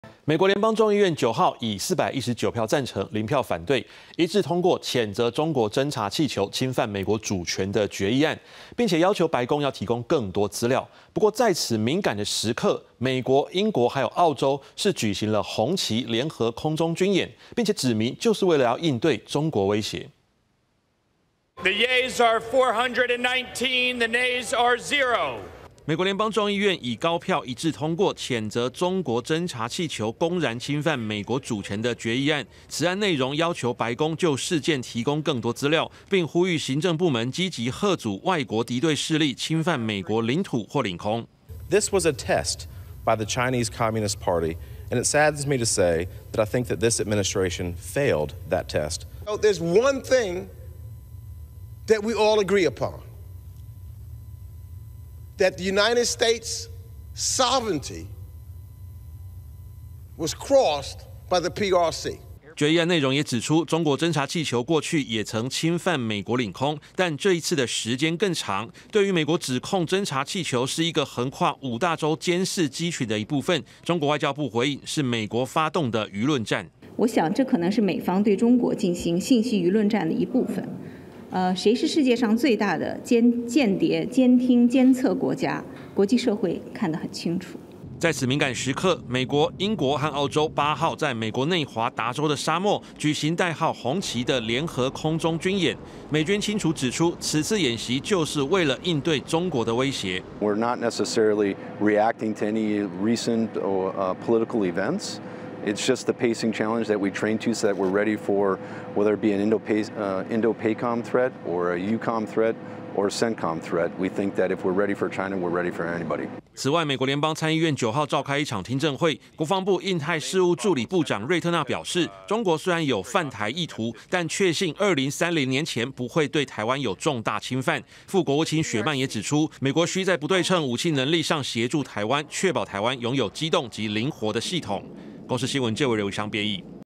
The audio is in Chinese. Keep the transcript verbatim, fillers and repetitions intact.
美国联邦众议院九号以四百一十九票赞成、零票反对，一致通过谴责中国侦察气球侵犯美国主权的决议案，并且要求白宫要提供更多资料。不过，在此敏感的时刻，美国、英国还有澳洲是举行了红旗联合空中军演，并且指明就是为了要应对中国威胁。 The yeas are four hundred nineteen, the nays are zero. 美国联邦众议院以高票一致通过谴责中国侦察气球公然侵犯美国主权的决议案。此案内容要求白宫就事件提供更多资料，并呼吁行政部门积极遏阻外国敌对势力侵犯美国领土或领空。 This was a test by the Chinese Communist Party, and it saddens me to say that I think that this administration failed that test. So there's one thing that we all agree upon. That the United States sovereignty was crossed by the P R C. 决议案内容也指出，中国侦察气球过去也曾侵犯美国领空，但这一次的时间更长。对于美国指控侦察气球是一个横跨五大洲监视机群的一部分，中国外交部回应是美国发动的舆论战。 我想这可能是美方对中国进行信息舆论战的一部分。 呃，谁是世界上最大的间间谍、监听、监测国家？国际社会看得很清楚。 在此敏感时刻，美国、英国和澳洲八号在美国内华达州的沙漠举行代号“红旗”的联合空中军演。美军清楚指出，此次演习就是为了应对中国的威胁。 We're not necessarily reacting to any recent uh, political events. It's just the pacing challenge that we train to so that we're ready for whether it be an Indo-Uh, Indo-PACOM threat or a EUCOM threat or a CENTCOM threat. We think that if we're ready for China, we're ready for anybody. 此外，美国联邦参议院九号召开一场听证会，国防部印太事务助理部长瑞特纳表示，中国虽然有犯台意图，但确信二零三零年前不会对台湾有重大侵犯。副国务卿雪曼也指出，美国需在不对称武器能力上协助台湾，确保台湾拥有机动及灵活的系统。公视新闻，这位刘翔编译。